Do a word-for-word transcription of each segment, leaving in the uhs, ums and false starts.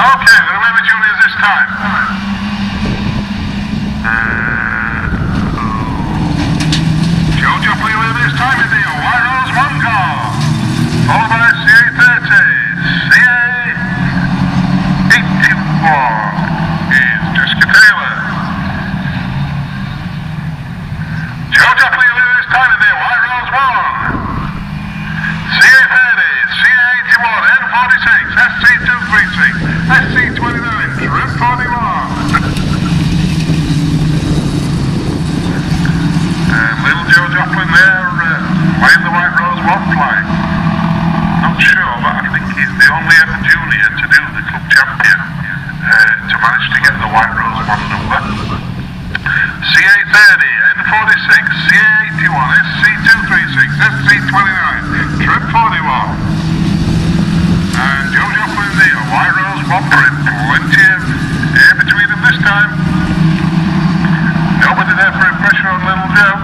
Okay, the Raymond Juniors this time. Uh, Joe Joplin with this time in the White Rose one car. Followed by C A thirty, C A eighty-one is Jessica Taylor. Joe Joplin with this time in the White Rose one. C A thirty, C A eighty-one, N forty-six, S C two thirty-six, S C twenty-nine, Trim forty-one. And little Joe Joplin there, uh, flying the White Rose one flag. Not sure, but I think he's the only ever junior to do the club champion, uh, to manage to get the White Rose one number. C A thirty, N forty-six, C A eighty-one, S C two thirty-six, S C twenty-nine, Trim forty-one. And Joe Joplin, the White Rose bumper, in plenty of air between them this time. Nobody there for pressure on little Joe.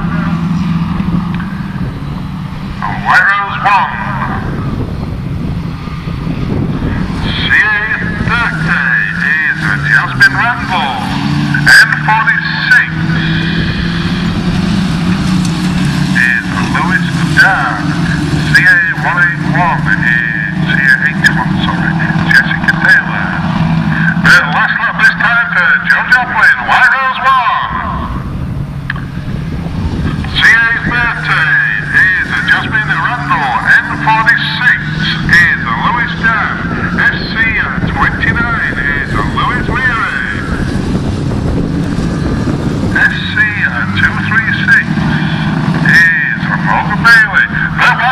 And White Rose one. C A thirty is a Jasmine Randall. N forty-six is Louis Dan. C A one eighty-one is C A eighty-one, sorry, Jessica Taylor. The last lap this time for Joe Joplin, White Rose one. C A thirty is a Jasmine Randall. N forty-six is a Louis Dan. S C twenty-nine is a Louis Leary. S C two thirty-six is a Morgan Bailey. The